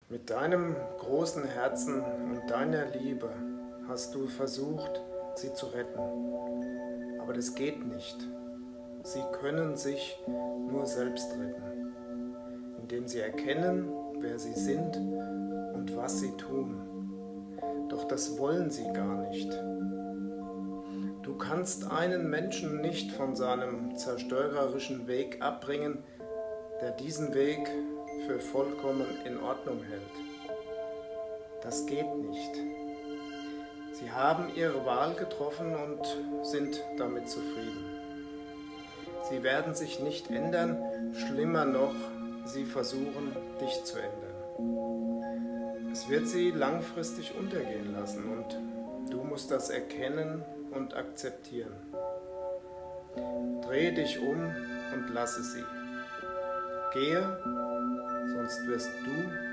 Mit deinem großen Herzen und deiner Liebe hast du versucht, sie zu retten. Aber das geht nicht. Sie können sich nur selbst retten, indem sie erkennen, wer sie sind und was sie tun. Doch das wollen sie gar nicht. Du kannst einen Menschen nicht von seinem zerstörerischen Weg abbringen, der diesen Weg für vollkommen in Ordnung hält. Das geht nicht. Sie haben ihre Wahl getroffen und sind damit zufrieden. Sie werden sich nicht ändern, schlimmer noch, sie versuchen, dich zu ändern. Es wird sie langfristig untergehen lassen und du musst das erkennen und akzeptieren. Drehe dich um und lasse sie. Gehe, sonst wirst du